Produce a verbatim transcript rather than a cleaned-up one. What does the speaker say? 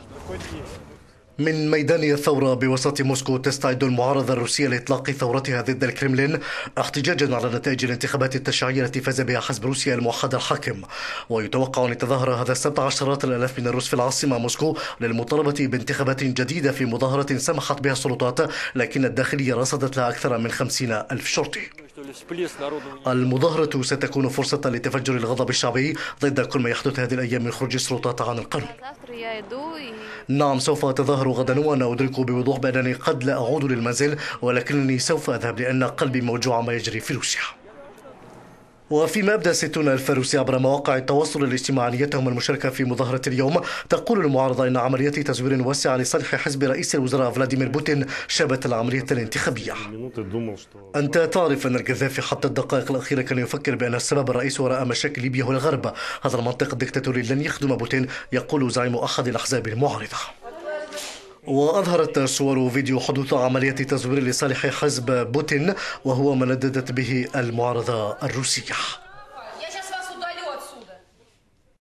من ميدان الثورة بوسط موسكو، تستعد المعارضة الروسية لإطلاق ثورتها ضد الكرملين احتجاجا على نتائج الانتخابات التشريعية التي فاز بها حزب روسيا الموحد الحاكم. ويتوقع أن يتظاهر هذا السبت عشرات الآلاف من الروس في العاصمة موسكو للمطالبة بانتخابات جديدة في مظاهرة سمحت بها السلطات، لكن الداخلية رصدت لها أكثر من خمسين ألف شرطي. المظاهرة ستكون فرصة لتفجر الغضب الشعبي ضد كل ما يحدث هذه الأيام من خروج السلطات عن القانون. نعم، سوف أتظاهر غدا، وأنا أدرك بوضوح بأنني قد لا أعود للمنزل، ولكنني سوف أذهب لأن قلبي موجوع ما يجري في روسيا. وفيما أبدى ستون ألف روسي عبر مواقع التواصل الاجتماعي نيتهم المشاركة في مظاهرة اليوم، تقول المعارضة إن عملية تزوير واسعة لصالح حزب رئيس الوزراء فلاديمير بوتين شابت العملية الانتخابية. أنت تعرف أن القذافي حتى الدقائق الأخيرة كان يفكر بأن السبب الرئيسي وراء مشاكل ليبيا هو الغرب. هذا المنطق الدكتاتوري لن يخدم بوتين، يقول زعيم أحد الأحزاب المعارضة. وأظهرت صور فيديو حدوث عملية تزوير لصالح حزب بوتين، وهو ما نددت به المعارضة الروسية.